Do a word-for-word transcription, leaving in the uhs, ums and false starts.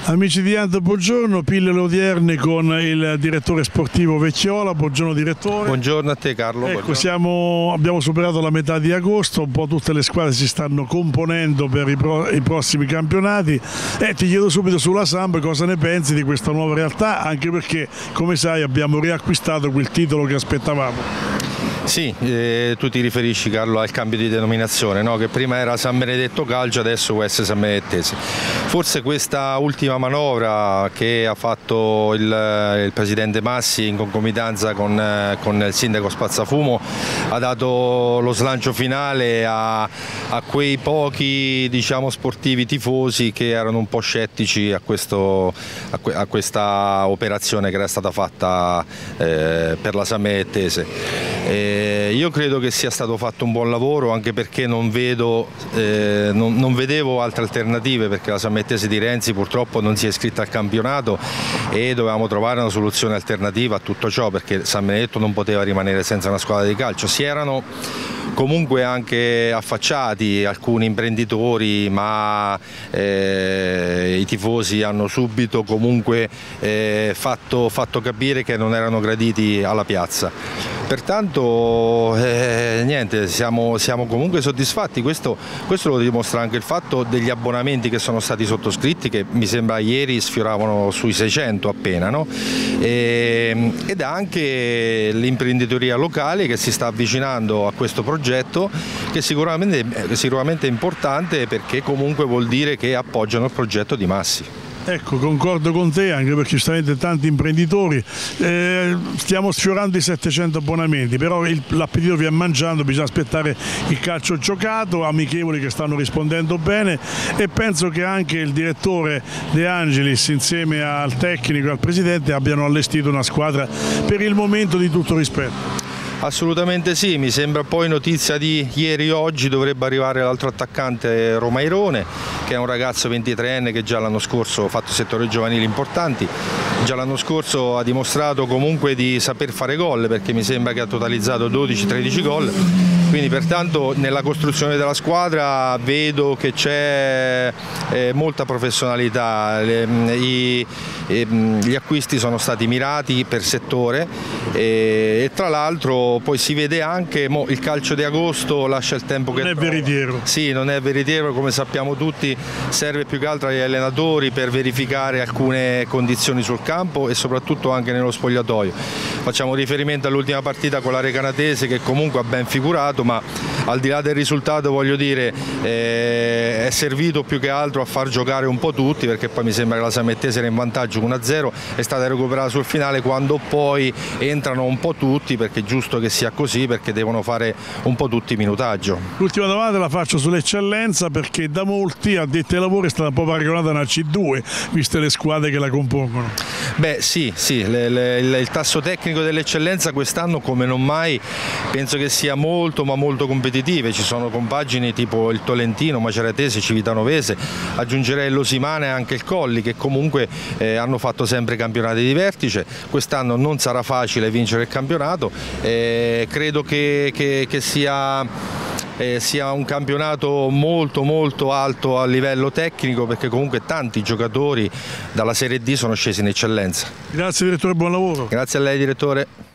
Amici di Ant, buongiorno, pillole odierne con il direttore sportivo Vecchiola. Buongiorno direttore. Buongiorno a te Carlo. Ecco, siamo, abbiamo superato la metà di agosto, un po' tutte le squadre si stanno componendo per i, pro, i prossimi campionati e ti chiedo subito sulla Samp cosa ne pensi di questa nuova realtà, anche perché come sai abbiamo riacquistato quel titolo che aspettavamo. Sì, eh, tu ti riferisci Carlo al cambio di denominazione, no? Che prima era San Benedetto Calcio, adesso può essere San Benedettese. Forse questa ultima manovra che ha fatto il, il presidente Massi in concomitanza con, eh, con il sindaco Spazzafumo ha dato lo slancio finale a, a quei pochi, diciamo, sportivi tifosi che erano un po' scettici a, questo, a, que, a questa operazione che era stata fatta eh, per la San Benedettese. Eh, io credo che sia stato fatto un buon lavoro, anche perché non, vedo, eh, non, non vedevo altre alternative, perché la San Benedettese di Renzi purtroppo non si è iscritta al campionato e dovevamo trovare una soluzione alternativa a tutto ciò, perché San Benedetto non poteva rimanere senza una squadra di calcio. Si erano comunque anche affacciati alcuni imprenditori, ma eh, i tifosi hanno subito comunque eh, fatto, fatto capire che non erano graditi alla piazza. Pertanto eh, niente, siamo, siamo comunque soddisfatti. Questo, questo lo dimostra anche il fatto degli abbonamenti che sono stati sottoscritti, che mi sembra ieri sfioravano sui seicento appena, no? e, ed anche l'imprenditoria locale che si sta avvicinando a questo progetto, che sicuramente, sicuramente è importante, perché comunque vuol dire che appoggiano il progetto di Massi. Ecco, concordo con te, anche perché giustamente tanti imprenditori, eh, stiamo sfiorando i settecento abbonamenti, però l'appetito viene mangiando, bisogna aspettare il calcio giocato, amichevoli che stanno rispondendo bene, e penso che anche il direttore De Angelis insieme al tecnico e al presidente abbiano allestito una squadra per il momento di tutto rispetto. Assolutamente sì, mi sembra poi notizia di ieri oggi dovrebbe arrivare l'altro attaccante Romairone, che è un ragazzo ventitreenne che già l'anno scorso ha fatto settori giovanili importanti, già l'anno scorso ha dimostrato comunque di saper fare gol, perché mi sembra che ha totalizzato dodici tredici gol, quindi pertanto nella costruzione della squadra vedo che c'è eh, molta professionalità, Le, i, eh, gli acquisti sono stati mirati per settore e, e tra l'altro poi si vede anche, mo, il calcio di agosto lascia il tempo che non è veritiero. Sì, non è veritiero, come sappiamo tutti, serve più che altro agli allenatori per verificare alcune condizioni sul campo e soprattutto anche nello spogliatoio. Facciamo riferimento all'ultima partita con la Recanatese, che comunque ha ben figurato, ma al di là del risultato, voglio dire, eh, è servito più che altro a far giocare un po' tutti, perché poi mi sembra che la San Benedettese era in vantaggio uno a zero, è stata recuperata sul finale quando poi entrano un po' tutti, perché è giusto che sia così, perché devono fare un po' tutti minutaggio. L'ultima domanda la faccio sull'eccellenza, perché da molti addetti ai lavori è stata un po' paragonata a una C due, viste le squadre che la compongono. Beh sì, sì le, le, il, il tasso tecnico dell'eccellenza quest'anno come non mai penso che sia molto ma molto competitive, ci sono compagini tipo il Tolentino, Maceratese, Civitanovese, aggiungerei l'Osimane e anche il Colli, che comunque eh, hanno fatto sempre campionati di vertice. Quest'anno non sarà facile vincere il campionato, eh, credo che, che, che sia Eh, sia un campionato molto molto alto a livello tecnico, perché comunque tanti giocatori dalla Serie D sono scesi in eccellenza. Grazie direttore, buon lavoro. Grazie a lei direttore.